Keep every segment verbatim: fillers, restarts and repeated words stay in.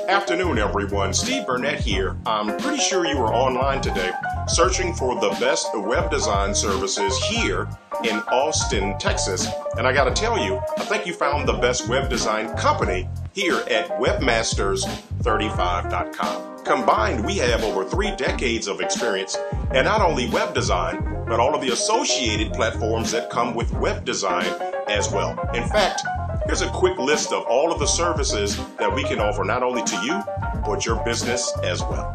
Afternoon, everyone. Steve Burnett here. I'm pretty sure you were online today searching for the best web design services here in Austin, Texas. And I got to tell you, I think you found the best web design company here at webmasters thirty-five dot com. Combined, we have over three decades of experience in not only web design, but all of the associated platforms that come with web design as well. In fact, here's a quick list of all of the services that we can offer not only to you, but your business as well.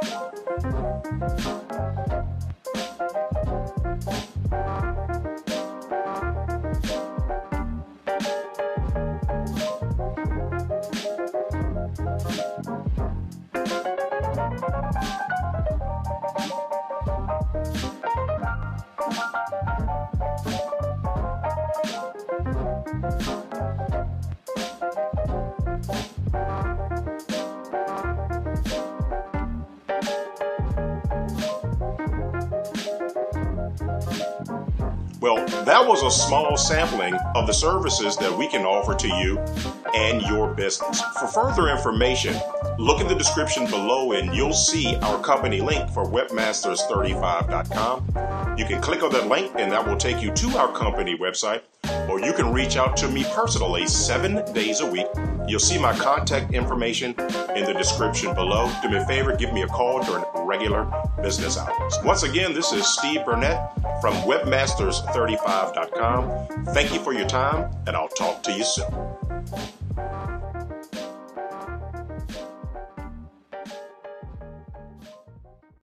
Well, that was a small sampling of the services that we can offer to you and your business. For further information, look in the description below and you'll see our company link for webmasters thirty-five dot com. You can click on that link and that will take you to our company website, or you can reach out to me personally seven days a week. You'll see my contact information in the description below. Do me a favor, give me a call during regular business hours. Once again, this is Steve Burnett from webmasters thirty-five dot com. Thank you for your time, and I'll talk to you soon.